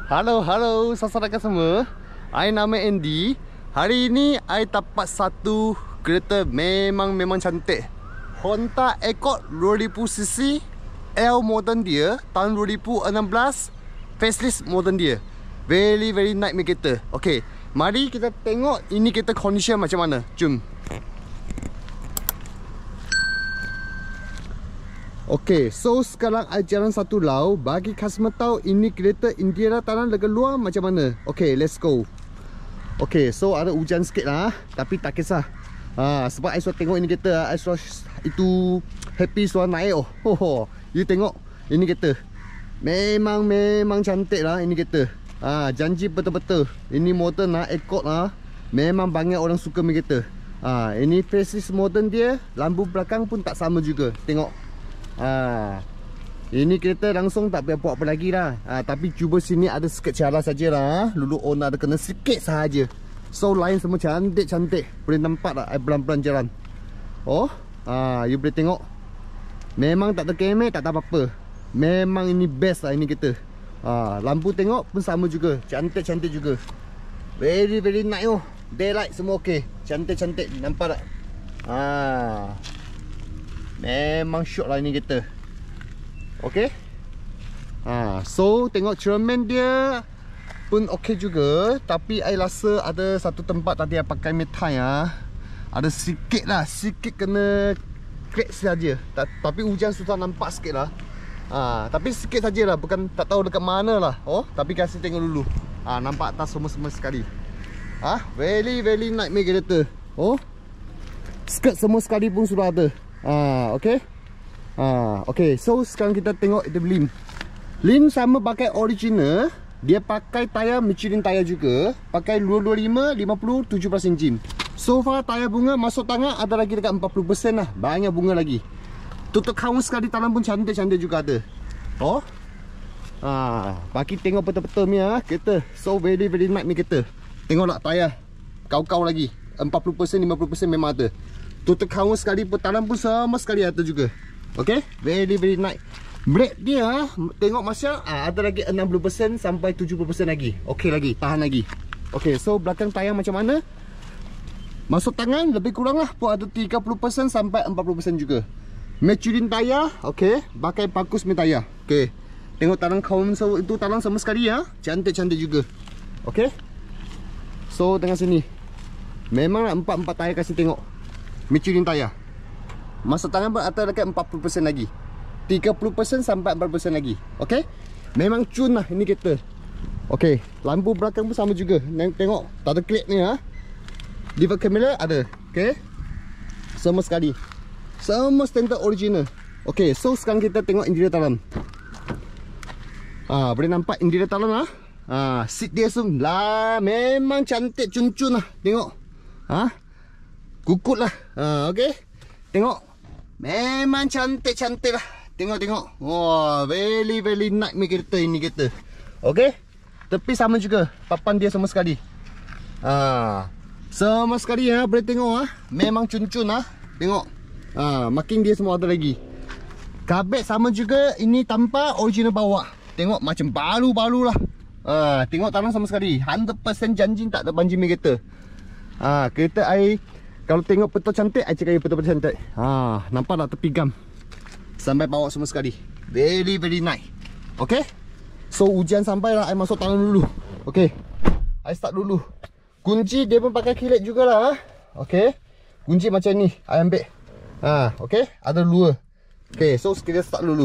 Halo saudara semua. I nama Andy. Hari ini I dapat satu kereta memang cantik. Honda Accord 2000cc, L modern dia, tahun 2016, facelift modern dia. Very nice ni kereta. Okay, mari kita tengok ini kereta condition macam mana. Jom. Okay, so sekarang I jalan satu lau bagi customer tahu ini kereta interior tanah lega luar macam mana. Okay, let's go. Okay, so ada hujan sikit lah, tapi tak kisah. Sebab I sudah tengok ini kereta, I sudah itu happy sudah naik. You tengok ini kereta. Memang cantik lah ini kereta. Janji betul-betul. Ini modern lah, Accord lah. Memang banyak orang suka ni kereta. Ini facelift modern dia, lampu belakang pun tak sama juga. Tengok. Ini kereta langsung tak payah buat apa lagi lah. Tapi cuba sini ada sikit cara sajalah. Lulu on ada kena sikit sahaja. So lain semua cantik. Boleh nampak tak I pelan-pelan jalan. You boleh tengok. Memang tak terkemek, tak apa-apa. Memang ini best lah ini kereta. Lampu tengok pun sama juga. Cantik juga. Very nice oh. Daylight semua okey. Cantik, nampak tak? Memang syok lah ini kereta. Okay. So tengok cermin dia pun okey juga. Tapi I rasa ada satu tempat tadi I pakai metai ada sikit kena crack saja. Tapi hujan susah nampak sikit lah. Tapi sikit sajalah, bukan tak tahu dekat mana lah. Tapi kasih tengok dulu. Nampak atas semua sekali. Very nice ni kereta. Skirt semua sekali pun sudah ada. Okay. Okay, so sekarang kita tengok the rim. Rim sama pakai original. Dia pakai tayar Michelin tayar juga. Pakai 225, 50, 17 inci. So far tayar bunga masuk tangan ada lagi dekat 40% lah. Banyak bunga lagi. Tutup kawan sekali tangan pun cantik juga ada. Bagi tengok betul-betul ni kereta. So very nice ni kereta. Tengoklah tayar kau lagi 40%, 50% memang ada. Tutup kawan sekali, putaran pun sama sekali ada juga. Okay, very nice. Brake dia tengok masa ada lagi 60% sampai 70% lagi. Okay lagi, tahan lagi. Okay, so belakang tayar macam mana? Masuk tangan lebih kurang lah pun ada 30% sampai 40% juga. Michelin tayar, okay. Pakai bagus ni tayar. Okay, tengok tangan kawan itu tangan sama sekali cantik juga. Okay. So tengah sini memang empat tayar kasih tengok. Michelin tayar. Masuk tangan pun ada dekat 40% lagi. 30% sampai 40% lagi. Okay. Memang cun lah ini kereta. Okay. Lampu belakang pun sama juga. Tengok. Tak ada klip ni Diva kamera ada. Okay. Semua sekali. Semua standard original. Okay. So sekarang kita tengok interior dalam. Boleh nampak interior dalam seat dia semua memang cantik cun lah. Tengok. Kukut lah. Okay. Tengok. Memang cantik lah. Tengok. Wah, very nice ni kereta ini kereta. Okay. Tepi sama juga. Papan dia sama sekali. Sama sekali boleh tengok memang cun Tengok. Marking dia semua ada lagi. Kabet sama juga. Ini tanpa original bawah. Tengok macam baru lah. Tengok tanah sama sekali. 100% janji tak ada banjir ni kereta. Kereta I kalau tengok betul cantik, I cakap betul-betul cantik. Nampak tak tepi gam sampai bawah semua sekali. Very nice. Okay. So hujan sampai lah, I masuk tangan dulu. Okay, I start dulu. Kunci dia pun pakai kilat jugalah. Okay. Kunci macam ni I ambil. Okay. Ada dua. Okay, so kita start dulu.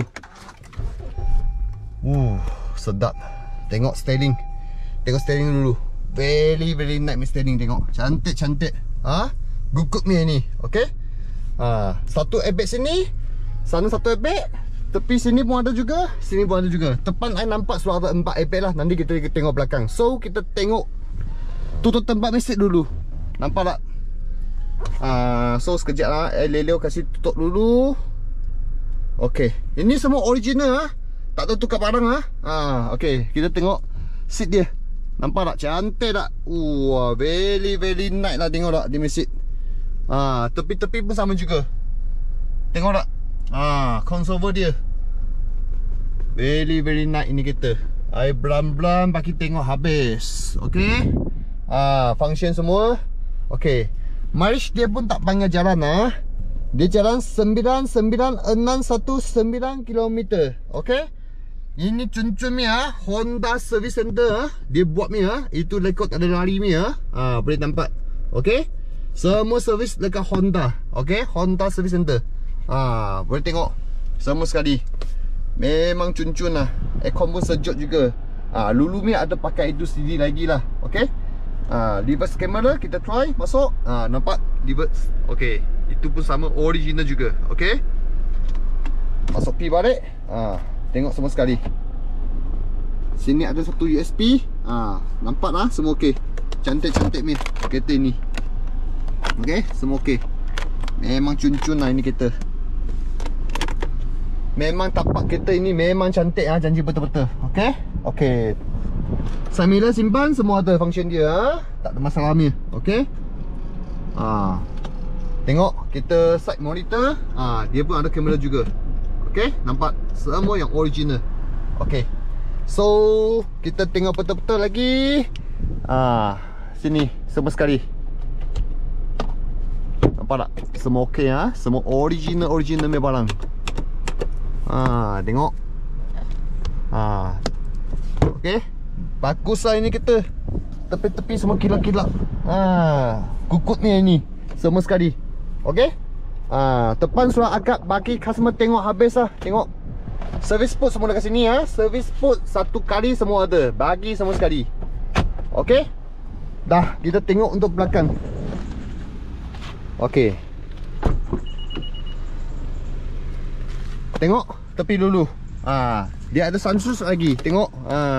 Sedap. Tengok steering. Tengok steering dulu. Very nice steering tengok. Cantik. Gukuk ni. Okay. Satu airbag sini. Sana satu airbag. Tepi sini pun ada juga. Sini pun ada juga. Depan I nampak sudah ada 4 airbag lah. Nanti kita tengok belakang. So kita tengok tutup tempat mesin dulu. Nampak tak? So sekejap lah Leleo kasih tutup dulu. Okay. Ini semua original tak ada tukar barang Okay. Kita tengok seat dia. Nampak tak? Cantik tak? Wah, very nice lah. Tengok tak di mesin. Tepi-tepi pun sama juga. Tengok tak? Console dia very nice ini kereta. I belan-belan bagi tengok habis. Okay. Function semua. Okay. March dia pun tak panggil jalan Dia jalan 99619 km. Okay. Ini cun-cun ni Honda Service Center dia buat ni itu rekod ada lari ni boleh nampak. Okay. Semua servis dekat Honda. Okay. Honda Service Center. Boleh tengok semua sekali. Memang cun-cun lah. Aircon pun sejuk juga. Lulu ni ada pakai itu sendiri lagi lah. Okay. Reverse camera kita try masuk. Nampak reverse. Okay. Itu pun sama original juga. Okay. Masuk pi balik. Tengok semua sekali. Sini ada satu USB. Nampak lah semua okay. Cantik-cantik ni kereta ni. Okay. Semua okay. Memang cun-cun lah ini kereta. Memang tapak kereta ini memang cantik janji betul-betul. Okay. Okay. Sambil simpan semua ada function dia tak ada masalah ni. Okay. Tengok kita side monitor. Dia pun ada kamera juga. Okay. Nampak semua yang original. Okay. So kita tengok betul-betul lagi. Sini semua sekali. Nampak tak? Semua okay semua original punya barang. Tengok. Okay. Bagus lah ini kita. Tepi-tepi semua kilap-kilap. Kukut ni ini semua sekali. Okay. Depan surat akad bagi customer tengok habis lah. Tengok. Service port semua dekat sini Service port satu kali semua ada. Bagi semua sekali. Okay. Dah kita tengok untuk belakang. Okay. Tengok tepi dulu. Dia ada sunroof lagi. Tengok.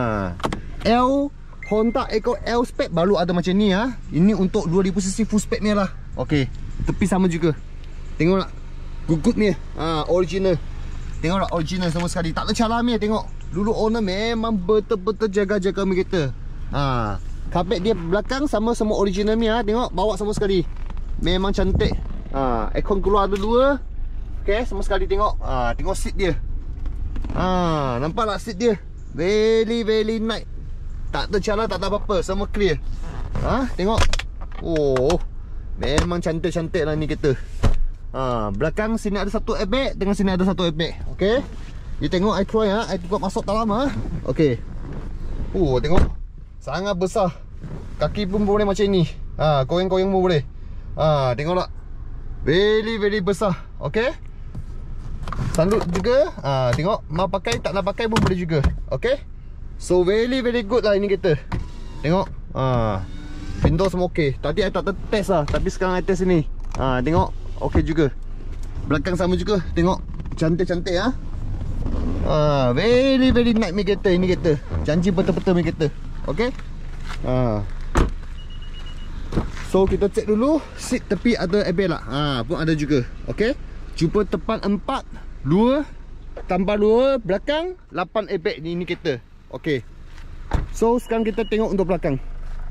Honda Echo L spec baru ada macam ni Ini untuk 2000cc full spec ni lah. Okay. Tepi sama juga. Tengok tak. Gugut ni. Original. Tengok tak original semua sekali. Tak ada calar ni. Tengok. Dulu owner memang betul-betul jaga-jaga kereta. Carpet dia belakang sama semua original ni Tengok bawa semua sekali. Memang cantik. Aircon keluar ada 2. Okay, semua sekali tengok. Tengok seat dia. Nampak tak seat dia? Very nice. Tak ada calar, tak ada apa-apa. Semua clear. Tengok. Oh, memang cantik-cantik lah ni kereta. Belakang sini ada satu airbag, dengan sini ada satu airbag. Okay. You tengok I try I buat masuk dalam Okay. Tengok. Sangat besar. Kaki pun boleh macam ni. Koyang-koyang pun boleh. Tengok tak. Very besar. Okay. Sunroof juga. Tengok. Mau pakai tak nak pakai pun boleh juga. Okay. So very good lah ini kereta. Tengok. Window semua okay. Tadi I tak test lah, tapi sekarang I test ni. Tengok. Okay juga. Belakang sama juga. Tengok. Cantik-cantik very nice ni kereta. Ini kereta janji betul-betul ni kereta. Okay. So kita cek dulu. Seat tepi ada airbag lah. Pun ada juga. Okay. Jumpa depan 4, 2 tambah 2 belakang 8 airbag ni kereta. Okay. So sekarang kita tengok untuk belakang.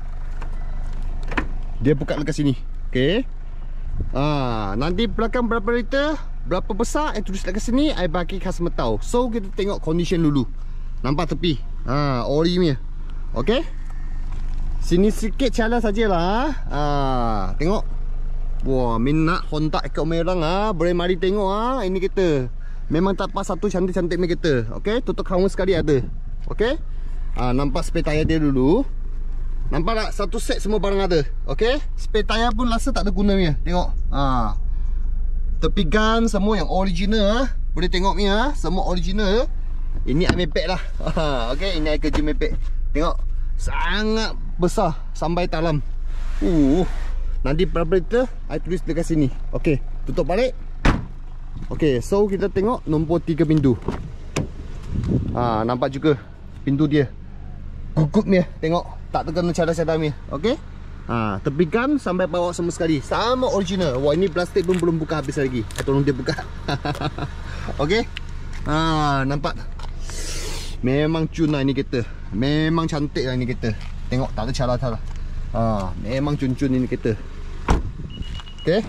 Dia buka dekat sini. Okay. Nanti belakang berapa liter, berapa besar, I tulis dekat sini, I bagi customer tahu. So kita tengok condition dulu. Nampak tepi. Ori punya. Okay. Sini sikit calar sajalah. Tengok. Wah, minat Honda Echo merah boleh mari tengok ini kita. Memang tak pas satu cantik-cantik ni kita. Okay. Tutup kawan sekali ada. Okay. Nampak spare tayar dia dulu. Nampak tak? Satu set semua barang ada. Okay. Spare tayar pun rasa tak ada gunanya. Tengok. Tepi gun semua yang original. Boleh tengok ni semua original. Ini I mepek lah. Okay. Ini I kerja mepek. Tengok. Sangat besar sampai dalam. Nanti berapa liter I tulis dekat sini. Okay. Tutup balik. Okay. So kita tengok nombor 3 pintu. Nampak juga pintu dia. Gugup ni. Tengok. Tak terkena cadar-cadar ni. Okay. Tepikan sampai bawah semua sekali. Sama original. Wah, ini plastik pun belum buka habis lagi. Tolong dia buka. Okay. Nampak. Memang cun lah ini kereta. Memang cantik lah ini kereta. Tengok tak ada calar-calar. Memang cun-cun ini kereta. Okay.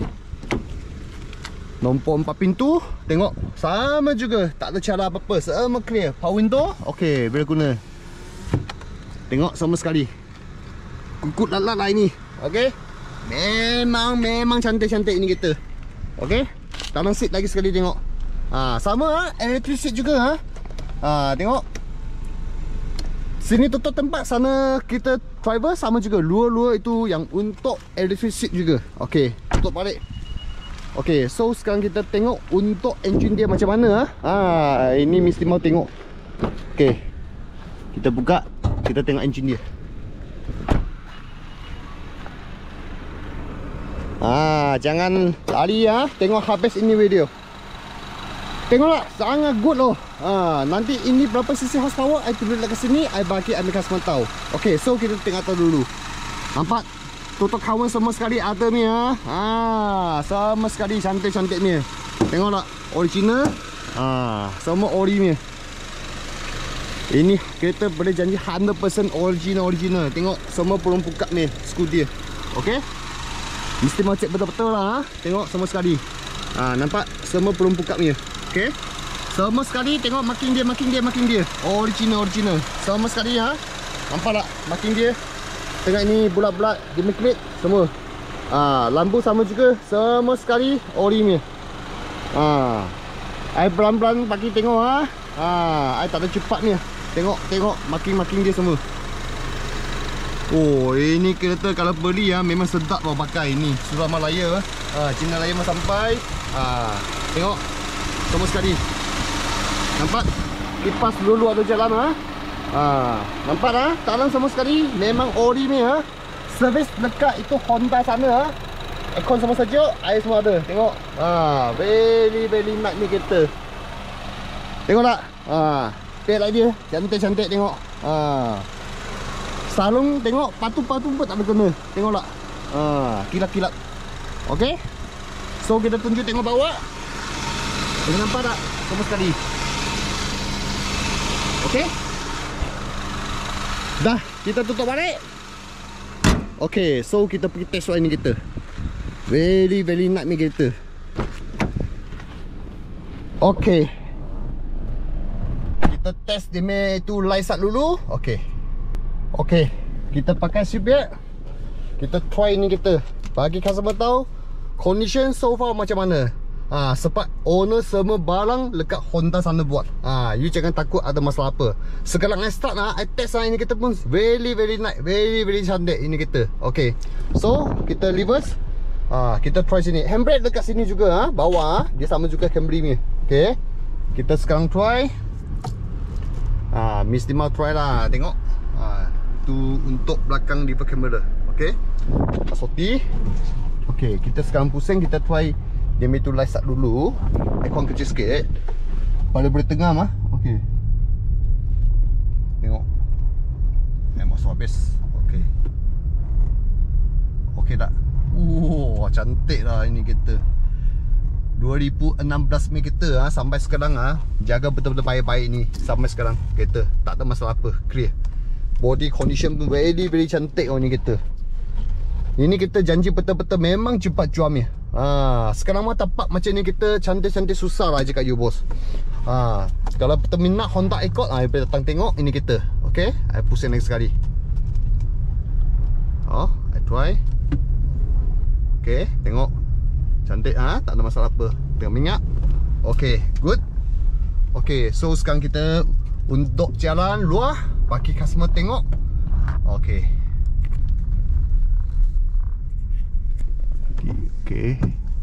Nombor 4 pintu. Tengok. Sama juga. Tak ada calar apa-apa. Semua clear. Power window. Okay. Boleh guna. Tengok sama sekali. Kukut lalat lah ini. Okey. Memang cantik-cantik ini kereta. Okey. Tangan seat lagi sekali tengok. Sama electric seat juga tengok. Sini tutup tempat, sana kita driver sama juga. Luar-luar itu yang untuk electric seat juga. Okey, tutup balik. Okey, so sekarang kita tengok untuk engine dia macam mana. Ini mesti mau tengok. Okey. Kita buka, kita tengok engine dia. Jangan lari tengok habis ini video. Tengoklah, sangat good loh. Nanti ini berapa cc horsepower I tulis dekat sini, I bagi ambil customer tahu. Okey, so kita tengok tahu dulu. Nampak? Tutup kawan semua sekali ada ni sama sekali cantik-cantik ni. Tengoklah, original. Semua ori ni. Ini kereta boleh janji 100% original. Tengok semua pelumpukat ni, skru dia. Okey? Mesti mau cek betul-betul lah. Tengok semua sekali. Nampak semua pelumpukat ni. Okey. Semua sekali tengok marking dia. Original. Semua sekali nampak tak marking dia? Tengok ini bulat-bulat, dimiklit semua. Lampu sama juga, semua sekali ori ni. I pelan-pelan bagi tengok I tak ada cepat ni. Tengok marking dia semua. Oh, ini kereta kalau beli memang sedap lah pakai ni. Surah Malaya Cina Raya sampai. Tengok semua sekali. Nampak? Kipas dulu ada jalan nampak tangan semua sekali. Memang ori ni servis dekat itu Honda sana aircon sama sejuk, air semua ada. Tengok. Very nice ni kereta. Tengok tak? Tail dia cantik-cantik tengok. Sarung tengok, patu-patu pun tak ada kena. Tengok tak? Kilap-kilap. Okey. So kita tunjuk tengok bawah. Boleh nampak tak? Sama sekali. Okey. Dah, kita tutup balik. Okey, so kita pergi test ride ni kereta. Very nice ni kereta. Okey. Kita test dia itu light up dulu. Okey. Kita pakai seatbelt. Kita try ni kereta. Bagi customer tahu condition so far macam mana. Sebab owner semua barang dekat Honda sana buat. You jangan takut ada masalah apa. Sekarang I start I test ini kita pun very nice, very cantik ini kita. Okay, so kita reverse. Kita try sini. Handbrake dekat sini juga bawah dia sama juga Camry ni. Okay, kita sekarang try. Mesti mau try lah. Tengok. Tu untuk belakang reverse camera. Okay, Soti. Okay, kita sekarang pusing, kita try. Dia itu light up dulu. Aircon kecil sikit. Pada boleh tengah Okey. Tengok. Masuk habis. Okey. Okey tak? Cantik lah ini kereta. 2016 ni kereta sampai sekarang jaga betul-betul baik-baik ni. Sampai sekarang kereta tak ada masalah apa. Clear. Body condition pun very cantik ni kereta. Ini kita janji betul-betul memang cepat jual ni. Sekarang tapak macam ni kita cantik-cantik susah lah cakap you bos. Kalau betul minat Honda Accord boleh datang tengok ini kita. Okay, I pusing lagi sekali. I try. Okay, tengok. Cantik tak ada masalah apa. Tengok minyak. Okay, good. Okay, so sekarang kita untuk jalan luar bagi customer tengok. Okay. Okay.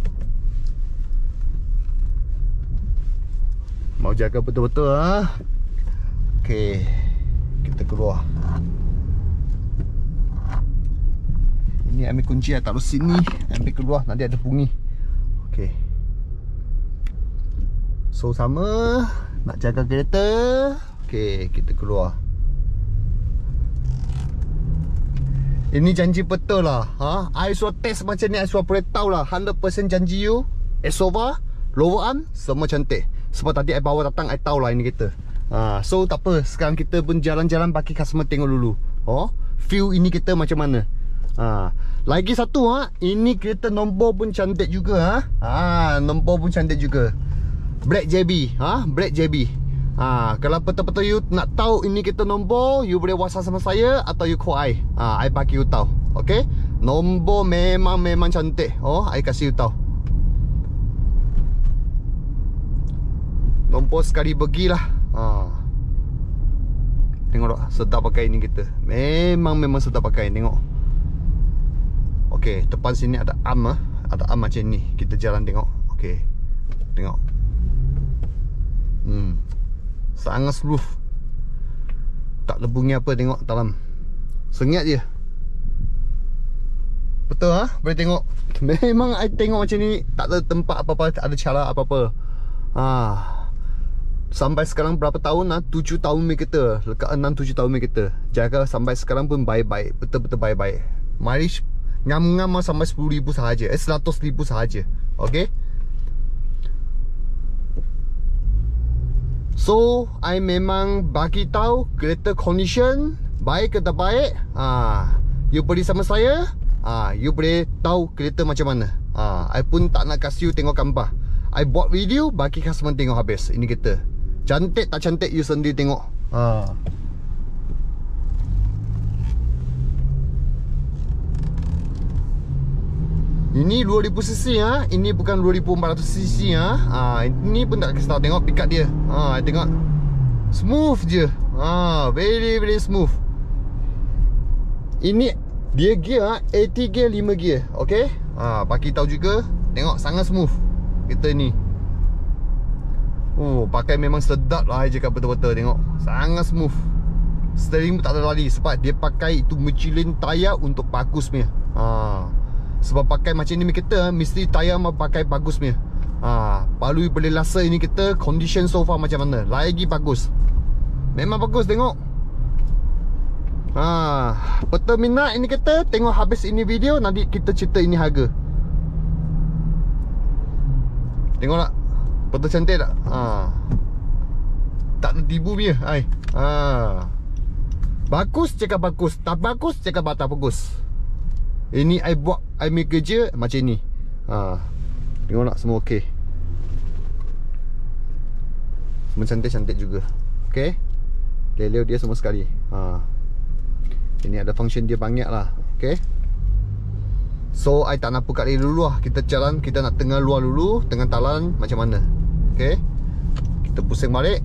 Mau jaga betul-betul Okay. Kita keluar. Ini ambil kunci taruh sini. Ambil keluar, nanti ada bunyi. Okay. So sama nak jaga kereta. Okay, kita keluar. Ini janji betul lah. I suruh test macam ni, I suruh beritahu lah 100% janji you. Esova, lower arm, semua cantik. Sebab tadi I bawa datang, I tahu lah ini kereta. So tak apa, sekarang kita pun jalan-jalan bagi customer tengok dulu. Feel ini kereta macam mana. Lagi satu ini kereta nombor pun cantik juga. Nombor pun cantik juga. Black JB, Black JB. Kalau betul-betul you nak tahu ini kita nombor, you boleh WhatsApp sama saya atau you call I. I bagi you tahu. Okay? Nombor memang cantik. I kasih you tahu. Nombor sekali pergilah. Tengok tak, sedap pakai ini kita. Memang sedap pakai. Tengok. Okay, depan sini ada arm. Ada arm macam ni. Kita jalan tengok. Okay, tengok. Sangat smooth. Tak ada bunyi apa, tengok dalam. Sengat je. Betul boleh tengok. Memang I tengok macam ni, tak ada tempat apa-apa, tak ada cara apa-apa. Sampai sekarang berapa tahun 7 tahun main kereta. Lekat 6-7 tahun main kereta. Jaga sampai sekarang pun baik-baik. Betul-betul baik-baik. Mileage ngam-ngam sampai 10,000 sahaja. 100,000 sahaja. Okay. So I memang bagi tahu kereta condition baik ke tak baik. You beli sama saya, you boleh tahu kereta macam mana. I pun tak nak kasih you tengok gambar. I buat video bagi customer tengok habis. Ini kereta cantik tak cantik, you sendiri tengok. Ini 2000cc Ini bukan 2400cc Ini pun tak kasih tahu. Tengok pickup dia. Tengok. Smooth je. Very smooth. Ini dia gear 80 gear, 5 gear. Okay. Bagi tahu juga. Tengok sangat smooth kereta ni. Pakai memang sedap lah. I cakap betul-betul. Tengok sangat smooth. Steering pun tak ada lari. Sebab dia pakai itu Michelin tayar untuk bagus punya. Sebab pakai macam ni kereta, mesti tayar mau pakai bagus punya. Lalu boleh rasa ini kereta condition so far macam mana. Lagi bagus. Memang bagus, tengok. Betul minat ini kereta, tengok habis ini video, nanti kita cerita ini harga. Tengok tak? Betul cantik tak? Tak ada tibu punya. Bagus cakap bagus, tak bagus cakap tak bagus. Ini I buat, I make kerja macam ni. Tengok nak semua okey. Semua cantik-cantik juga. Okey. Leleo dia semua sekali. Ini ada function dia banyak lah. Okey. So I tak nak buka dia dulu lah. Kita jalan, kita nak tengah luar dulu, tengah talan macam mana. Okey. Kita pusing balik.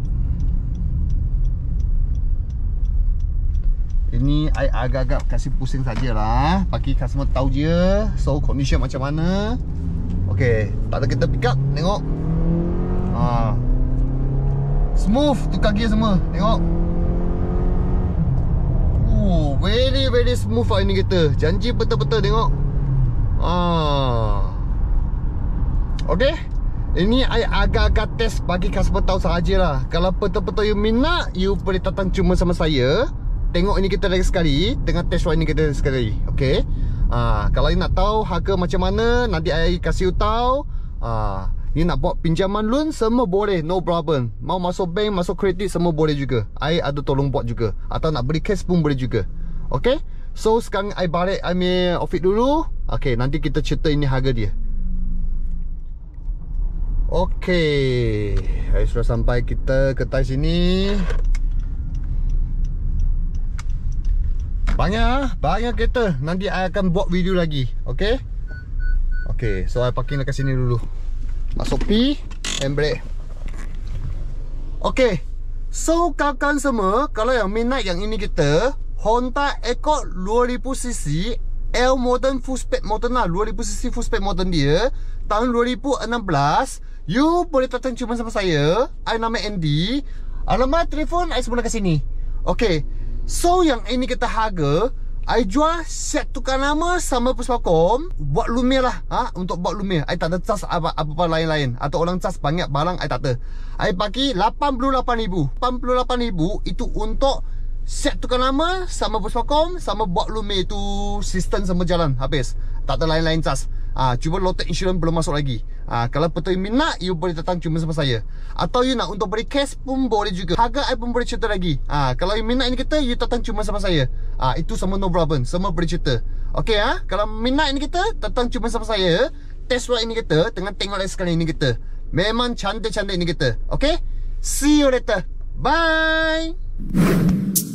Ini I agak-agak kasih pusing sajalah, bagi customer tahu je. So condition macam mana. Okay, tak ada kita pick up. Tengok. Smooth tukar gear semua. Tengok. Very smooth lah ini kereta. Janji betul-betul. Tengok. Okay. Ini I agak-agak test bagi customer tahu sahajalah. Kalau betul-betul you minat, you boleh datang cuma sama saya. Tengok ini kita lagi sekali. Tengah test ride ini kita sekali. Okay. Kalau you nak tahu harga macam mana, nanti I kasih you tahu. You nak buat pinjaman loan, semua boleh. No problem. Mau masuk bank, masuk kredit, semua boleh juga. I ada tolong buat juga. Atau nak beli cash pun boleh juga. Okay. So sekarang I balik I punya office dulu. Okay, nanti kita cerita ini harga dia. Okay, I sudah sampai kita kedai sini. Banyak kereta. Nanti I akan buat video lagi. Okay. Okay, so I parking dekat sini dulu. Masuk P, handbrake. Okay. So kawan-kawan semua, kalau yang minat yang ini kita Honda Accord 2000cc L modern full spec modern lah. 2000cc full spec modern dia tahun 2016. You boleh datang cuma sama saya. I nama Andy. Alamat telefon I semua dekat sini. Okay. So yang ini kita harga, I jual set tukar nama sama Puspakom. Buat Lumiere lah. Untuk buat Lumiere I tak ada charge apa-apa lain-lain. Atau orang charge banyak barang I tak ada. I bagi 88,000. 88,000 itu untuk set tukar nama sama Puspakom, sama buat Lumiere itu sistem semua jalan habis. Tak ada lain-lain charge. Cuma lotek insurans belum masuk lagi. Kalau betul minat, you boleh datang cuma sama saya. Atau you nak untuk beri cash pun boleh juga. Harga I pun boleh cerita lagi. Kalau you minat ini kita, you datang cuma sama saya. Itu semua no problem. Semua boleh cerita. Okay kalau minat ini kita, datang cuma sama saya. Test ride ini kita, tengah tengok lagi sekali ini kita. Memang cantik-cantik ini kita. Okay. See you later. Bye.